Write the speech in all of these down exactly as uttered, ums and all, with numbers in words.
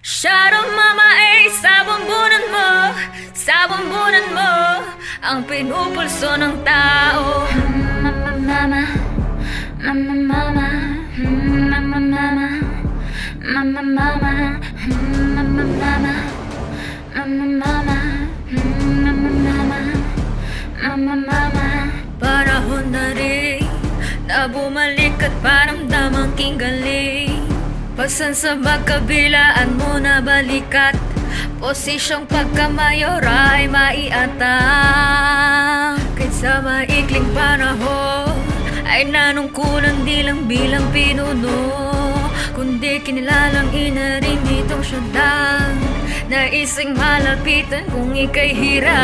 Shadow Mama ay sa bumbunan mo, sa bumbunan mo ang pinupulso ng tao. Mama, mama, mama, mama, mama, mama, mama, mama, mama, mama, mama, mama, mama, mama, mama. Panahon na rin na bumalik at paramdam ang king galing. Pagsan sa magkabilaan mo na balikat, posisyong pagkamayor ay maiatang. Kahit sa maikling panahon ay nanungkulan di lang bilang pinuno, kundi kinilalang ina rin itong syudad na isang malapitan kung ika'y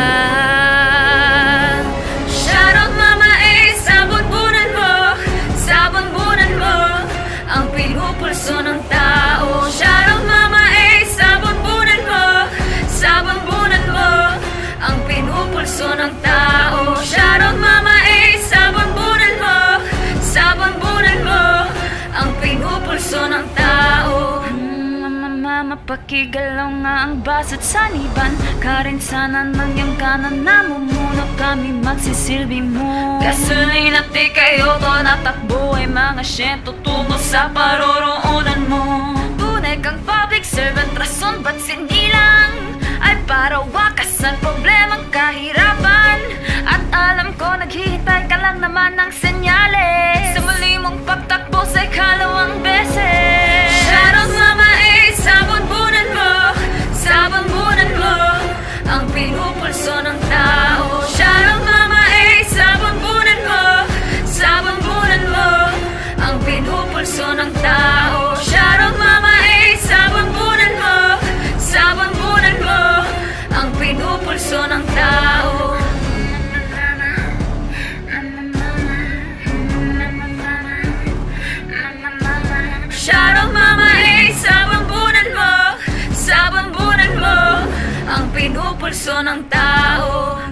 hirap. Shadow Mama ay sa bunbunan mo, sa bunbunan mo ang pinupulso ng tao. Shadow Mama ay sa bunbunan mo, sa bunbunan mo ang pinupulso ng tao. Shadow Mama ay sa bunbunan mo, sa bunbunan mo ang pinupulso ng tao. Mama, mama, pakigalaw nga ang basa't saniban. Karinsanan ng iyong kanan, namumuno kami magsisilbi mo. Gasolina at di kayo to natakbo ay mga syento tungo sa paroroonan mo. Tunay kang public servant, rason ba't sinilang ay para wakasan problemang kahirapan. At alam ko naghihintay ka lang naman ng senyales sa muli mong pagtakbo sa ikalawang beses. Shadow Mama ay sa bunbunan mo, sa bunbunan mo ang pinupulso ng tao. Shadow Mama ay sa bunbunan mo, sa bunbunan mo ang pinupulso ng tao. Shadow Mama ay sa bunbunan mo, sa bunbunan mo ang pinupulso ng tao. Shadow Mama ay sa bunbunan mo, sa bunbunan mo ang pinupulso ng tao.